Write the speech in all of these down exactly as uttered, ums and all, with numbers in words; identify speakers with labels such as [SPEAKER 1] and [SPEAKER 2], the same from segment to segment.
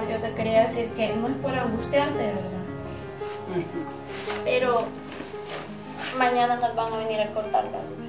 [SPEAKER 1] amor, yo te quería decir que no es por angustiarte, ¿verdad? Pero mañana nos van a venir a cortar la luz.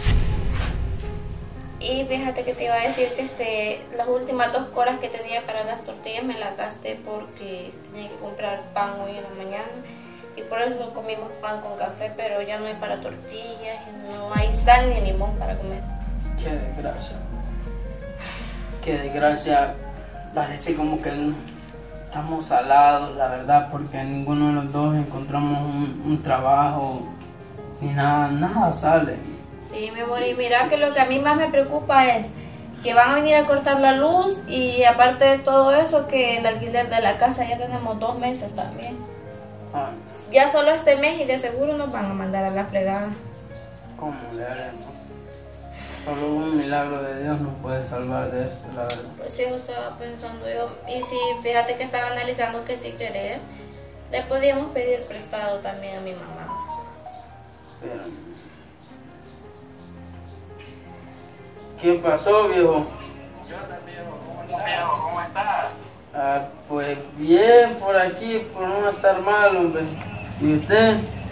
[SPEAKER 1] Y fíjate que te iba a decir que este, las últimas dos colas que tenía para las tortillas me las gasté porque tenía que comprar pan hoy en la mañana. Y por eso comimos pan con café, pero ya no hay para tortillas, y no hay sal ni limón para comer.
[SPEAKER 2] Qué desgracia. Qué desgracia. Parece como que estamos salados, la verdad, porque ninguno de los dos encontramos un, un trabajo y nada, nada sale.
[SPEAKER 1] Sí, mi amor, y mira que lo que a mí más me preocupa es que van a venir a cortar la luz y aparte de todo eso, que el alquiler de la casa ya tenemos dos meses también.
[SPEAKER 2] Ay,
[SPEAKER 1] Ya solo este mes y de seguro nos van a mandar a la fregada.
[SPEAKER 2] ¿cómo le haremos? Solo un milagro de Dios nos puede salvar de esto, la verdad.
[SPEAKER 1] Pues sí, yo estaba pensando yo. Y sí, fíjate que estaba analizando que si querés, le podíamos pedir prestado también a mi mamá.
[SPEAKER 2] Pero... ¿qué pasó, viejo?
[SPEAKER 3] ¿Qué onda, viejo? ¿Cómo estás? Viejo, ¿cómo estás?
[SPEAKER 2] Ah, pues bien, por aquí, por no estar mal, hombre. ¿Y usted?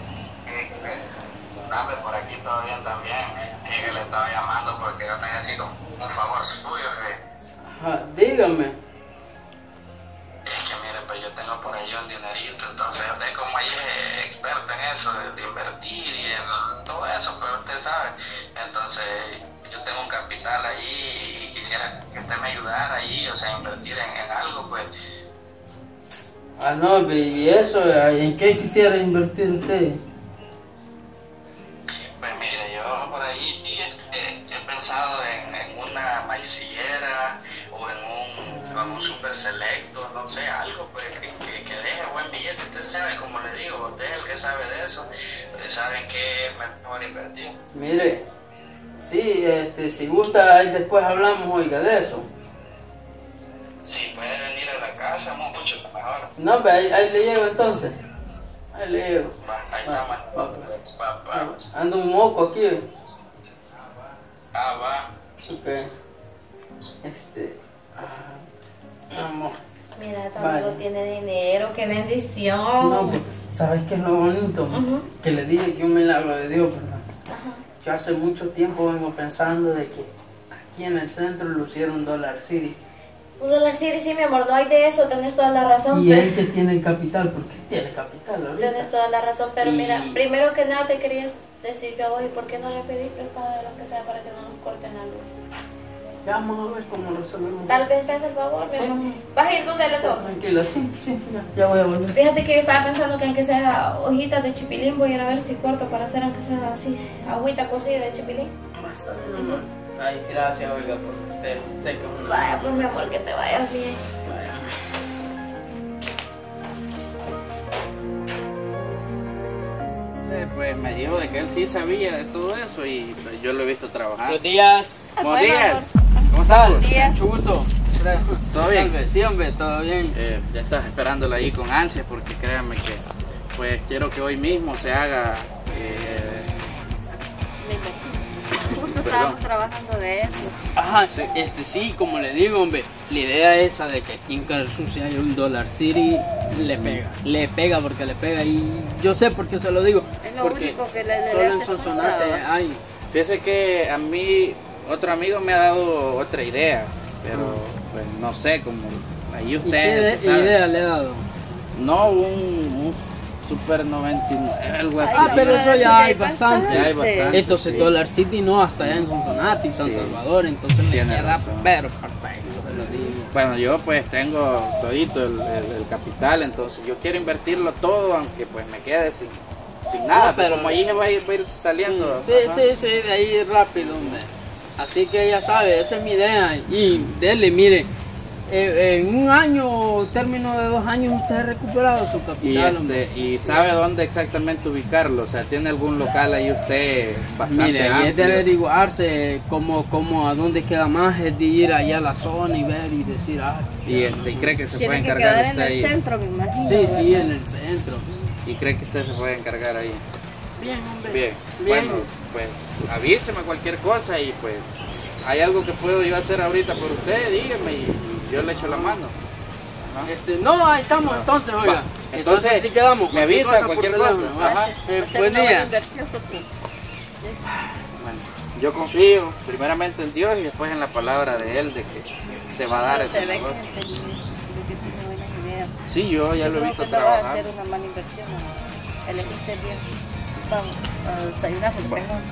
[SPEAKER 3] Dame, por aquí todo bien también. Dije que le estaba llamando porque yo necesito un favor suyo, jefe.
[SPEAKER 2] Ajá, dígame.
[SPEAKER 3] Es que mire, pues yo tengo por ahí un dinerito, entonces usted como ahí es experto en eso, de, de invertir y en todo eso, pues usted sabe. Entonces yo tengo un capital ahí y quisiera que usted me ayudara ahí, o sea, invertir en, en algo, pues.
[SPEAKER 2] Ah, no, ¿y eso? ¿En qué quisiera invertir usted?
[SPEAKER 3] Pues mire, yo por ahí he, he, he pensado en, en una maicillera o en un, en un super selecto, no sé, algo pues que, que, que deje buen billete. Usted sabe, como le digo, usted es el que sabe de eso, usted sabe en qué es mejor invertir.
[SPEAKER 2] Mire, sí, este, si gusta, ahí después hablamos, oiga, de eso.
[SPEAKER 3] Si puede venir a la casa, mucho mejor.
[SPEAKER 2] No, pero ahí, ahí le llego entonces. Ahí le llego.
[SPEAKER 3] Va, ahí
[SPEAKER 2] Va,
[SPEAKER 3] está,
[SPEAKER 2] va,
[SPEAKER 3] va, va, va.
[SPEAKER 2] ando un moco aquí.
[SPEAKER 3] Ah, va.
[SPEAKER 2] Ok. Este. Ah, amor.
[SPEAKER 1] Mira, tu
[SPEAKER 2] Vale.
[SPEAKER 1] amigo tiene dinero, qué bendición.
[SPEAKER 2] No, pues, ¿sabes qué es lo bonito?
[SPEAKER 1] Ujú.
[SPEAKER 2] Que le dije que un milagro de Dios, ¿verdad?
[SPEAKER 1] Ajá.
[SPEAKER 2] Yo hace mucho tiempo vengo pensando de que aquí en el centro lucieron Dollar City.
[SPEAKER 1] Un Dollar City, sí, mi amor, no hay de eso, tenés toda la razón.
[SPEAKER 2] Y
[SPEAKER 1] pero-
[SPEAKER 2] él que tiene el capital, porque él tiene capital ahorita.
[SPEAKER 1] Tienes toda la razón, pero
[SPEAKER 2] Y-
[SPEAKER 1] mira, primero que nada te quería decir yo a vos, ¿y por qué no le pedís prestado de lo que sea para que no nos corten la luz?
[SPEAKER 2] Ya vamos a ver cómo resolvemos.
[SPEAKER 1] Tal vez te hace el favor, mi
[SPEAKER 2] Sí.
[SPEAKER 1] amor. ¿Vas a ir donde le toca?
[SPEAKER 2] Tranquila, sí, sí, ya, ya voy a volver.
[SPEAKER 1] Fíjate que yo estaba pensando que aunque sea hojitas de chipilín, voy a ir a ver si corto para hacer aunque sea así, agüita cocida de chipilín.
[SPEAKER 2] Está bien, amor. Ay, gracias, oiga, por usted. Sé que es una...
[SPEAKER 1] Vaya, pues mi amor, que te vayas bien.
[SPEAKER 2] Vaya.
[SPEAKER 4] Pues me dijo de que él sí sabía de todo eso y pues, yo lo he visto trabajar.
[SPEAKER 2] Buenos días.
[SPEAKER 4] Buenos días.
[SPEAKER 2] ¿Cómo estás?
[SPEAKER 4] Buenos
[SPEAKER 1] días.
[SPEAKER 2] Mucho gusto.
[SPEAKER 4] ¿Todo bien?
[SPEAKER 2] Sí, hombre, todo bien.
[SPEAKER 4] Eh, ya estás esperándolo ahí con ansias porque créanme que pues quiero que hoy mismo se haga eh,
[SPEAKER 1] Justo
[SPEAKER 4] estábamos
[SPEAKER 1] trabajando de eso.
[SPEAKER 2] Ajá, sí, este sí, como le digo, hombre, la idea esa de que aquí en Calzón si hay un Dollar City, le pega, le pega porque le pega y yo sé por qué se lo digo,
[SPEAKER 1] Es lo
[SPEAKER 2] porque
[SPEAKER 1] único que le- le
[SPEAKER 2] solo
[SPEAKER 1] hace
[SPEAKER 2] en Sonsonate
[SPEAKER 1] falta.
[SPEAKER 2] hay.
[SPEAKER 4] fíjese que a mí otro amigo me ha dado otra idea, pero pues no sé, como ahí
[SPEAKER 2] ¿Y
[SPEAKER 4] usted
[SPEAKER 2] qué
[SPEAKER 4] sabe.
[SPEAKER 2] idea le he dado?
[SPEAKER 4] No, un, un Super noventa y nueve, algo así.
[SPEAKER 2] Ah, pero eso ya hay
[SPEAKER 1] bastante.
[SPEAKER 2] bastante.
[SPEAKER 4] Ya hay bastante.
[SPEAKER 2] Entonces
[SPEAKER 4] sí.
[SPEAKER 2] Dollar City no, hasta allá en Sonsonate y San
[SPEAKER 4] Sí.
[SPEAKER 2] Salvador, entonces me
[SPEAKER 4] Tiene
[SPEAKER 2] queda
[SPEAKER 4] razón.
[SPEAKER 2] pero perfecto, se lo digo.
[SPEAKER 4] Bueno, yo pues tengo todito el, el- el capital, entonces yo quiero invertirlo todo, aunque pues me quede sin, sin nada,
[SPEAKER 2] Ah,
[SPEAKER 4] pero
[SPEAKER 2] pero-
[SPEAKER 4] como ahí se va a ir, va a ir saliendo.
[SPEAKER 2] Sí,
[SPEAKER 4] ajá.
[SPEAKER 2] sí, sí, de ahí rápido, hombre. Así que ya sabe, esa es mi idea. Y dele, mire, eh, en un año, término de dos años, usted ha recuperado su
[SPEAKER 4] Y,
[SPEAKER 2] capital, hombre.
[SPEAKER 4] este, y sabe dónde exactamente ubicarlo, o sea, tiene algún local ahí usted bastante
[SPEAKER 2] Mire, ahí es de
[SPEAKER 4] amplio?
[SPEAKER 2] averiguarse cómo, cómo, a dónde queda más, es de ir allá a la zona y ver y decir, ah,
[SPEAKER 4] Y este, y cree que se puede
[SPEAKER 1] Tiene que
[SPEAKER 4] encargar
[SPEAKER 1] quedar en
[SPEAKER 4] usted
[SPEAKER 1] el
[SPEAKER 4] ahí.
[SPEAKER 1] centro, me imagino.
[SPEAKER 2] sí,
[SPEAKER 1] ¿verdad?
[SPEAKER 2] sí, en el centro.
[SPEAKER 4] Y cree que usted se puede encargar ahí.
[SPEAKER 2] Bien, hombre.
[SPEAKER 4] Bien,
[SPEAKER 2] Bien.
[SPEAKER 4] bueno, pues avíseme cualquier cosa y pues hay algo que puedo yo hacer ahorita por usted, dígame y, y yo le echo la mano.
[SPEAKER 2] Este, no, ahí estamos,
[SPEAKER 4] No.
[SPEAKER 2] entonces, oiga.
[SPEAKER 4] Va.
[SPEAKER 2] Entonces,
[SPEAKER 4] Entonces,
[SPEAKER 2] así quedamos.
[SPEAKER 4] me avisa cualquier
[SPEAKER 2] por
[SPEAKER 4] cosa.
[SPEAKER 2] teléfono. Ajá. Eh,
[SPEAKER 5] Va a ser
[SPEAKER 2] buen
[SPEAKER 5] una buena
[SPEAKER 2] día.
[SPEAKER 5] inversión, porque
[SPEAKER 4] Bueno, yo confío primeramente en Dios y después en la palabra de Él de que se va a dar
[SPEAKER 5] se
[SPEAKER 4] ese
[SPEAKER 5] ve que
[SPEAKER 4] negocio.
[SPEAKER 5] este niño que tiene buenas ideas.
[SPEAKER 4] Sí, yo ya
[SPEAKER 5] Yo
[SPEAKER 4] lo he
[SPEAKER 5] creo
[SPEAKER 4] visto
[SPEAKER 5] que no vas a
[SPEAKER 4] trabajar.
[SPEAKER 5] hacer una mala inversión, ¿no? Elegiste bien. Vamos a desayunar, porque
[SPEAKER 4] Bueno.
[SPEAKER 5] tengo-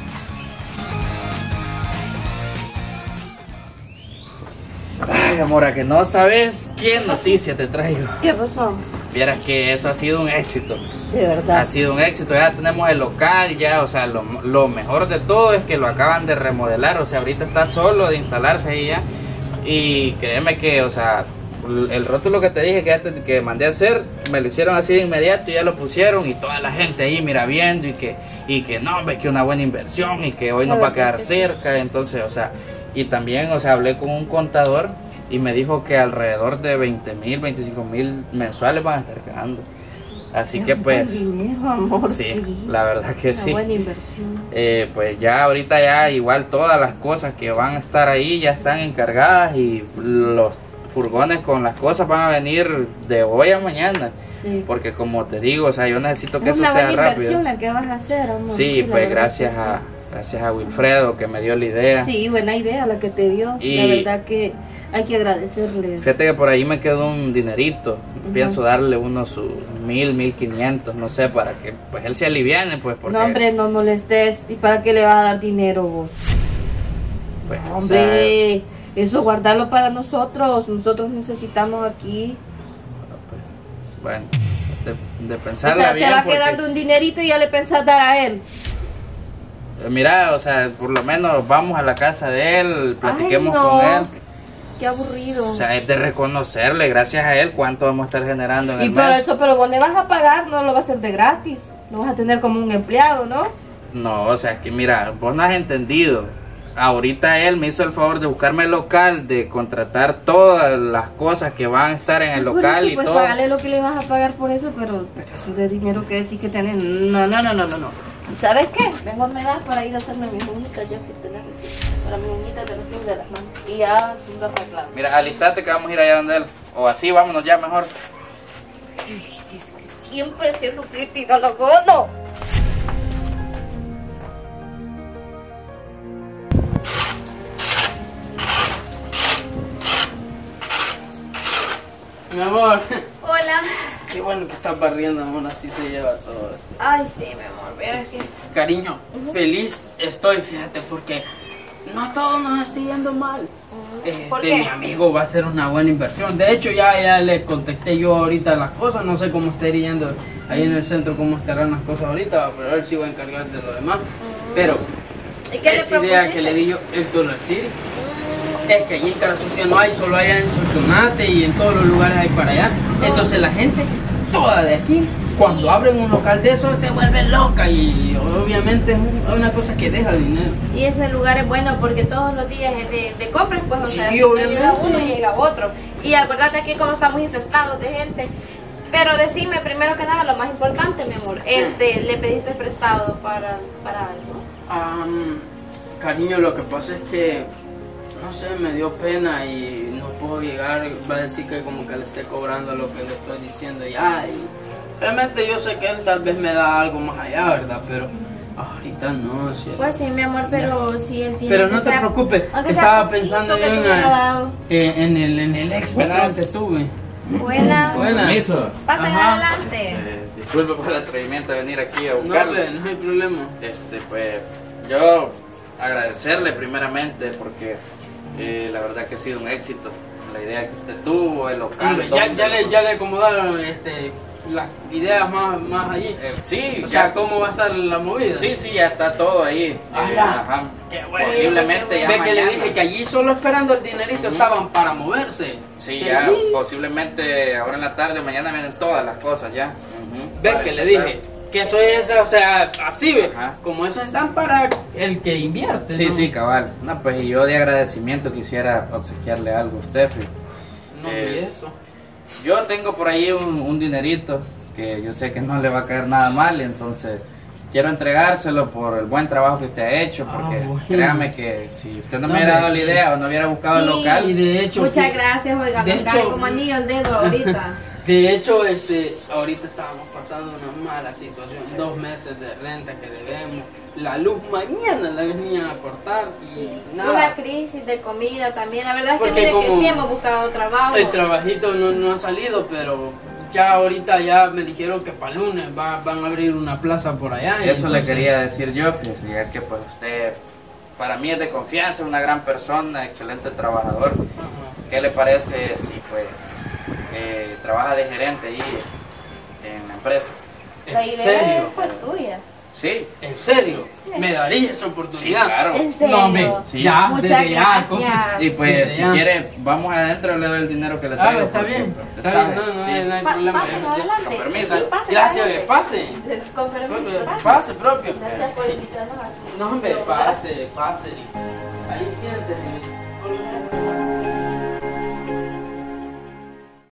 [SPEAKER 4] Ay, amor, que no sabes qué noticia te traigo.
[SPEAKER 5] ¿Qué pasó?
[SPEAKER 4] Vieras que eso ha sido un éxito.
[SPEAKER 5] De verdad.
[SPEAKER 4] Ha sido un éxito, ya tenemos el local, ya, o sea, lo, lo mejor de todo es que lo acaban de remodelar, o sea, ahorita está solo de instalarse ahí ya. Y créeme que, o sea, el rótulo que te dije que, ya te- que mandé a hacer, me lo hicieron así de inmediato y ya lo pusieron y toda la gente ahí mira viendo y que, y que no, ve que una buena inversión y que hoy nos va a quedar cerca, entonces, o sea, y también, o sea, hablé con un contador y me dijo que alrededor de veinte mil, veinticinco mil mensuales van a estar quedando. Así que pues,
[SPEAKER 5] Buen dinero, amor,
[SPEAKER 4] sí,
[SPEAKER 5] sí.
[SPEAKER 4] la verdad que
[SPEAKER 5] Una
[SPEAKER 4] sí.
[SPEAKER 5] buena inversión.
[SPEAKER 4] Eh, pues ya ahorita ya igual todas las cosas que van a estar ahí ya están encargadas y los furgones con las cosas van a venir de hoy a mañana.
[SPEAKER 5] Sí.
[SPEAKER 4] Porque como te digo, o sea, yo necesito que
[SPEAKER 5] Es
[SPEAKER 4] eso
[SPEAKER 5] una
[SPEAKER 4] sea
[SPEAKER 5] buena
[SPEAKER 4] rápido.
[SPEAKER 5] inversión la que vas a hacer, amor.
[SPEAKER 4] Sí,
[SPEAKER 5] la
[SPEAKER 4] pues
[SPEAKER 5] verdad
[SPEAKER 4] gracias
[SPEAKER 5] que
[SPEAKER 4] a gracias a Wilfredo que me dio la idea.
[SPEAKER 5] sí. Sí, buena idea la que te dio.
[SPEAKER 4] Y-
[SPEAKER 5] La verdad que hay que agradecerle.
[SPEAKER 4] Fíjate que por ahí me quedó un dinerito.
[SPEAKER 5] Ujú.
[SPEAKER 4] Pienso darle unos sus mil, mil quinientos, no sé, para que pues él se aliviane, pues porque
[SPEAKER 5] No, hombre, no molestes. ¿Y para qué le vas a dar dinero vos?
[SPEAKER 4] pues, o sea,
[SPEAKER 5] Hombre, eso guardarlo para nosotros. Nosotros necesitamos aquí.
[SPEAKER 4] bueno, de, de
[SPEAKER 5] O
[SPEAKER 4] pensarla
[SPEAKER 5] sea,
[SPEAKER 4] bien.
[SPEAKER 5] te va
[SPEAKER 4] porque-
[SPEAKER 5] quedando un dinerito y ya le pensás dar a él.
[SPEAKER 4] Eh, Mira, o sea, por lo menos vamos a la casa de él, platiquemos
[SPEAKER 5] Ay, no.
[SPEAKER 4] con él.
[SPEAKER 5] Qué aburrido.
[SPEAKER 4] O sea, es de reconocerle, gracias a él, cuánto vamos a estar generando en
[SPEAKER 5] y
[SPEAKER 4] el
[SPEAKER 5] por
[SPEAKER 4] mes.
[SPEAKER 5] eso, pero vos le vas a pagar, no lo vas a hacer de gratis. Lo vas a tener como un empleado, ¿no?
[SPEAKER 4] No, o sea, es que mira, vos no has entendido. Ahorita él me hizo el favor de buscarme el local, de contratar todas las cosas que van a estar en el
[SPEAKER 5] Por
[SPEAKER 4] local
[SPEAKER 5] eso,
[SPEAKER 4] y
[SPEAKER 5] pues
[SPEAKER 4] todo.
[SPEAKER 5] pagarle lo que le vas a pagar por eso, pero, pero eso de dinero que decís que tenés. No, no, no, no, no, no. ¿Sabes qué? Mejor me das para ir a hacerme mis uñitas ya que tenés recién. Para mis uñitas de los pies de las manos. Y ya subas arreglado.
[SPEAKER 4] Mira, alistate que vamos a ir allá donde él. O así, vámonos ya mejor.
[SPEAKER 5] Siempre siendo crítica, lo bono.
[SPEAKER 2] Mi amor,
[SPEAKER 1] Hola.
[SPEAKER 2] qué bueno que estás barriendo, amor, así se lleva todo esto.
[SPEAKER 1] Ay, sí, mi amor, verás que...
[SPEAKER 2] Cariño, feliz estoy, fíjate, porque no todo nos está yendo mal. Este,
[SPEAKER 1] ¿Por qué?
[SPEAKER 2] mi amigo va a hacer una buena inversión. De hecho, ya, ya le contacté yo ahorita las cosas. No sé cómo está yendo ahí en el centro, cómo estarán las cosas ahorita, pero él sí va a encargar de lo demás. Pero
[SPEAKER 1] ¿Y qué le
[SPEAKER 2] esa idea
[SPEAKER 1] propusiste?
[SPEAKER 2] que le di yo, el Dollar City, es que allí en Cara Sucia no hay, solo allá en Sonsonate y en todos los lugares hay para allá. Entonces la gente, toda de aquí, cuando abren un local de eso, se vuelve loca y obviamente es un- es una cosa que deja dinero.
[SPEAKER 1] Y ese lugar es bueno porque todos los días es de, de compras, pues, o
[SPEAKER 2] Sí,
[SPEAKER 1] sea, si no
[SPEAKER 2] obviamente.
[SPEAKER 1] llega uno, llega otro. Y acuérdate aquí como estamos infestados de gente. Pero decime, primero que nada, lo más importante, mi amor, este, ¿le pediste prestado para, para algo?
[SPEAKER 2] Am, cariño, lo que pasa es que, no sé, me dio pena y no puedo llegar, va a decir que como que le esté cobrando lo que le estoy diciendo ya. Y realmente yo sé que él tal vez me da algo más allá, ¿verdad? Pero ahorita no, cielo.
[SPEAKER 1] Pues sí, mi amor, pero si él tiene
[SPEAKER 2] Pero
[SPEAKER 1] que
[SPEAKER 2] no te
[SPEAKER 1] sea-
[SPEAKER 2] preocupes,
[SPEAKER 1] aunque sea
[SPEAKER 2] estaba
[SPEAKER 1] poquito
[SPEAKER 2] pensando
[SPEAKER 1] que
[SPEAKER 2] yo
[SPEAKER 1] te
[SPEAKER 2] en,
[SPEAKER 1] hubiera
[SPEAKER 2] el-
[SPEAKER 1] dado.
[SPEAKER 2] eh, en el, en el ex verano que tuve.
[SPEAKER 1] Buena.
[SPEAKER 2] Buena.
[SPEAKER 4] Permiso.
[SPEAKER 1] Pasen
[SPEAKER 2] Ajá.
[SPEAKER 1] adelante.
[SPEAKER 4] Eh, disculpe por el atrevimiento de venir aquí a
[SPEAKER 2] No,
[SPEAKER 4] buscarlo.
[SPEAKER 2] hombre, no hay problema.
[SPEAKER 4] Este, pues, yo agradecerle primeramente porque eh, la verdad que ha sido un éxito. La idea que usted tuvo, el local.
[SPEAKER 2] Hombre, ya,
[SPEAKER 4] donde
[SPEAKER 2] ya,
[SPEAKER 4] lo-
[SPEAKER 2] le, ya le acomodaron este, las ideas más, más allí.
[SPEAKER 4] Eh, sí,
[SPEAKER 2] O
[SPEAKER 4] ya-
[SPEAKER 2] sea, ¿cómo va a estar la movida?
[SPEAKER 4] sí, sí, ya está todo ahí.
[SPEAKER 2] Ah,
[SPEAKER 4] Eh,
[SPEAKER 2] ya.
[SPEAKER 4] ajá.
[SPEAKER 2] Qué bueno.
[SPEAKER 4] Posiblemente ya
[SPEAKER 2] Ve que le
[SPEAKER 4] mañana.
[SPEAKER 2] dije que allí solo esperando el dinerito
[SPEAKER 4] Ujú.
[SPEAKER 2] estaban para moverse.
[SPEAKER 4] Sí, ya, posiblemente ahora en la tarde, mañana vienen todas las cosas ya. Ujú.
[SPEAKER 2] Ve
[SPEAKER 4] Para
[SPEAKER 2] que le
[SPEAKER 4] empezar.
[SPEAKER 2] dije que eso es, o sea, así ve.
[SPEAKER 4] Ajá.
[SPEAKER 2] Como eso están para el que invierte.
[SPEAKER 4] Sí,
[SPEAKER 2] ¿no?
[SPEAKER 4] sí, cabal. No, pues y yo de agradecimiento quisiera obsequiarle algo a usted, Fi.
[SPEAKER 2] No,
[SPEAKER 4] Eh,
[SPEAKER 2] y eso.
[SPEAKER 4] Yo tengo por ahí un, un dinerito que yo sé que no le va a caer nada mal, entonces quiero entregárselo por el buen trabajo que usted ha hecho, porque
[SPEAKER 2] Ah, bueno.
[SPEAKER 4] créame que si usted no me
[SPEAKER 2] No,
[SPEAKER 4] hubiera
[SPEAKER 2] de-
[SPEAKER 4] dado la idea o no hubiera buscado el
[SPEAKER 5] Sí.
[SPEAKER 4] local,
[SPEAKER 2] Y de hecho,
[SPEAKER 5] Muchas
[SPEAKER 2] que-
[SPEAKER 5] gracias, oiga,
[SPEAKER 2] de
[SPEAKER 5] me cae
[SPEAKER 2] hecho-
[SPEAKER 5] como anillo el dedo ahorita.
[SPEAKER 2] de hecho, este, ahorita estábamos pasando una mala situación, dos meses de renta que debemos, la luz mañana la venían a cortar y
[SPEAKER 5] Sí.
[SPEAKER 2] nada.
[SPEAKER 5] Una crisis de comida también. La verdad es que
[SPEAKER 2] Porque
[SPEAKER 5] mire que
[SPEAKER 2] como
[SPEAKER 5] sí hemos buscado trabajo.
[SPEAKER 2] El trabajito no, no ha salido, pero ya ahorita ya me dijeron que para lunes va- van a abrir una plaza por allá. y
[SPEAKER 4] eso le
[SPEAKER 2] entonces-
[SPEAKER 4] quería decir yo, fíjese, ya que pues usted para mí es de confianza, una gran persona, excelente trabajador.
[SPEAKER 2] Ajá.
[SPEAKER 4] ¿Qué le parece si pues eh, trabaja de gerente ahí en la empresa?
[SPEAKER 5] La
[SPEAKER 2] ¿En
[SPEAKER 5] idea
[SPEAKER 2] serio?
[SPEAKER 5] fue suya.
[SPEAKER 4] Sí,
[SPEAKER 2] ¿En serio?
[SPEAKER 5] Sí.
[SPEAKER 2] ¿Me daría esa
[SPEAKER 4] sí,
[SPEAKER 2] oportunidad?
[SPEAKER 4] claro.
[SPEAKER 5] En serio.
[SPEAKER 2] No, hombre,
[SPEAKER 4] Sí.
[SPEAKER 2] ya,
[SPEAKER 5] Muchas
[SPEAKER 2] desde ya,
[SPEAKER 5] gracias.
[SPEAKER 2] ¿cómo?
[SPEAKER 4] Y pues
[SPEAKER 2] Desde
[SPEAKER 4] si
[SPEAKER 2] ya.
[SPEAKER 4] quiere, vamos adentro, le doy el dinero que le
[SPEAKER 2] Ah,
[SPEAKER 4] traigo.
[SPEAKER 2] está
[SPEAKER 4] porque,
[SPEAKER 2] bien,
[SPEAKER 4] pues,
[SPEAKER 2] está
[SPEAKER 4] usted
[SPEAKER 2] bien,
[SPEAKER 4] sabe,
[SPEAKER 2] no, no,
[SPEAKER 4] sí.
[SPEAKER 2] hay- no hay
[SPEAKER 5] Pa-
[SPEAKER 2] problema.
[SPEAKER 5] pasen
[SPEAKER 2] yo sé.
[SPEAKER 5] adelante.
[SPEAKER 4] Con permiso.
[SPEAKER 5] Sí, pasen
[SPEAKER 2] Gracias,
[SPEAKER 5] adelante.
[SPEAKER 2] pase.
[SPEAKER 5] Con permiso. gracias.
[SPEAKER 2] Pase propio.
[SPEAKER 5] Gracias por invitarnos a su
[SPEAKER 2] No, hombre,
[SPEAKER 5] hogar.
[SPEAKER 2] pase, pase. Ahí siéntese.